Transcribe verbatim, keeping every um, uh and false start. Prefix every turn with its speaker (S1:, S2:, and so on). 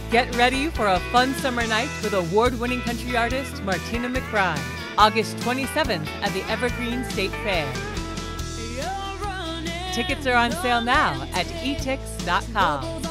S1: Get ready for a fun summer night with award-winning country artist Martina McBride, August twenty-seventh at the Evergreen State Fair. Tickets are on sale now at e tix dot com.